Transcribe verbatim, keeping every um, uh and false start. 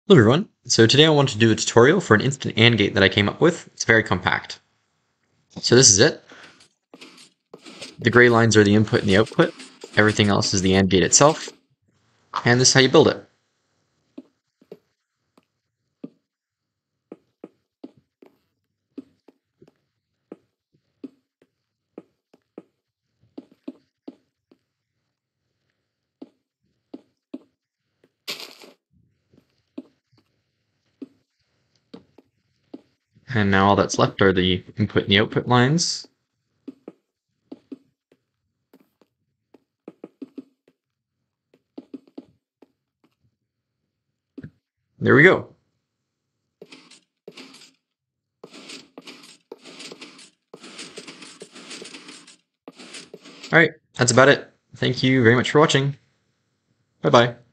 Hello everyone. So today I want to do a tutorial for an instant AND gate that I came up with. It's very compact. So this is it. The gray lines are the input and the output. Everything else is the AND gate itself. And this is how you build it. And now all that's left are the input and the output lines. There we go. Alright, that's about it. Thank you very much for watching. Bye-bye.